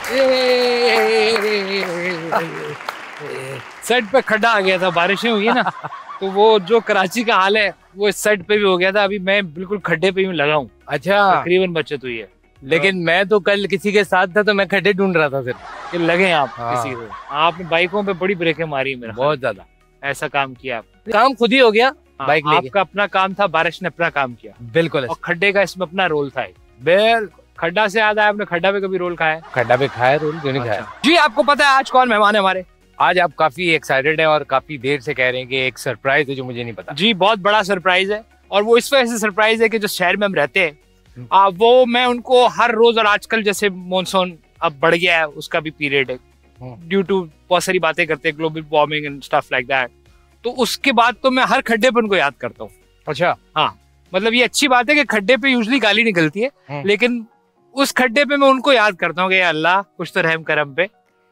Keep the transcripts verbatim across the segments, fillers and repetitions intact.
Set पे खड्डा आ गया था, बारिशें हुई है ना, तो वो जो कराची का हाल है वो इस सेट पे भी हो गया था। अभी मैं बिल्कुल खड्डे पे ही लगा हूँ। अच्छा, तकरीबन बचत हुई है। लेकिन मैं तो कल किसी के साथ था तो मैं खड्डे ढूंढ रहा था फिर कि लगे आप हाँ। किसी को। आपने बाइकों पे बड़ी ब्रेकें मारी मेरा, बहुत ज्यादा ऐसा काम किया आप। काम खुद ही हो गया। हाँ, बाइक लेके आपका अपना काम था, बारिश ने अपना काम किया। बिल्कुल। और खड्डे का इसमें अपना रोल था। बिल्कुल। खड्डा से याद आया, आपने खड्डा पे कभी रोल खाया? खड्डा पे खाया, रोल क्यों नहीं खाया? अच्छा। जी, आपको पता है आज कौन मेहमान है हमारे? आज आप काफी एक्साइटेड हैं और काफी देर से कह रहे हैं कि एक सरप्राइज है जो मुझे नहीं पता। जी, बहुत बड़ा सरप्राइज है, और वो इस वजह से सरप्राइज है कि जो शहर में हम रहते हैं आ, वो मैं उनको हर रोज, और आजकल जैसे मॉनसून अब बढ़ गया है उसका भी पीरियड है, ड्यू टू बहुत सारी बातें करते हैं, global warming and stuff like that, तो उसके बाद तो मैं हर खड्डे पे उनको याद करता हूँ। अच्छा। हाँ, मतलब ये अच्छी बात है कि खड्डे पे यूजली गाली निकलती है, लेकिन उस खड्डे पे मैं उनको याद करता हूँ कि अल्लाह कुछ तो रहम करम पे,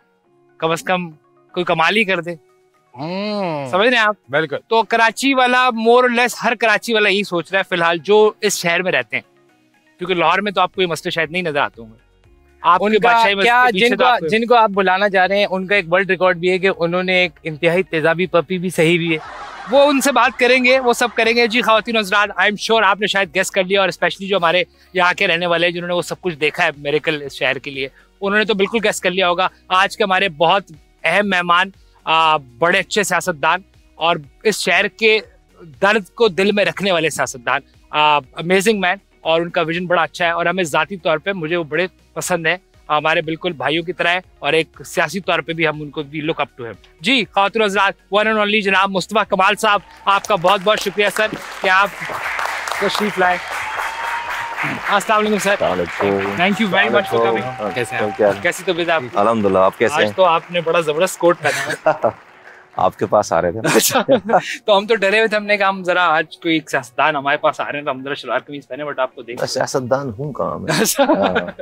कम से कम कोई कमाल ही कर दे। समझ रहे हैं आप? बिल्कुल। तो कराची वाला मोर और लेस हर कराची वाला यही सोच रहा है फिलहाल, जो इस शहर में रहते हैं, क्योंकि लाहौर में तो आपको ये मसले शायद नहीं नजर आते होंगे। आप उनका क्या, जिनको तो आप, जिनको आप बुलाना चाह रहे हैं, उनका एक वर्ल्ड रिकॉर्ड भी है कि उन्होंने एक इंतहाई तेजाबी पपी भी सही भी है। वो उनसे बात करेंगे, वो सब करेंगे। जी ख़वातीन हज़रात, आई एम श्योर आपने शायद गेस कर लिया, और स्पेशली जो हमारे यहाँ के रहने वाले हैं जिन्होंने वो सब कुछ देखा है मिरेकल इस शहर के लिए, उन्होंने तो बिल्कुल गेस कर लिया होगा। आज के हमारे बहुत अहम मेहमान, आ, बड़े अच्छे सियासतदान और इस शहर के दर्द को दिल में रखने वाले सियासतदान, अमेजिंग मैन, और उनका विजन बड़ा अच्छा है, और हमें ज़ाती तौर पे मुझे वो बड़े पसंद है, हमारे बिल्कुल भाइयों की तरह है, और एक सियासी तौर पे भी हम उनको we look up to him. जी ख़वातीन हज़रात, वन एंड ओनली जनाब मुस्तफ़ा कमाल साहब, आपका बहुत बहुत शुक्रिया सर कि आप तशरीफ लाए। अस्सलाम वालेकुम sir, thank you very much for coming. कैसे हैं? कैसी तबीयत है आपकी? अल्हम्दुलिल्लाह, आप कैसे हैं? आज तो आपने बड़ा जबरदस्त कोट पहना है। आपके पास आ रहे थे। अच्छा, तो हम तो डरे हुए थे, हमने कहा हम जरा आज कोई एक सियासतदान हमारे पास आ रहे हैं तो हम जरा शलवार कमीज पहने, बट आपको देख सियासतदान हूँ कहाँ मैं।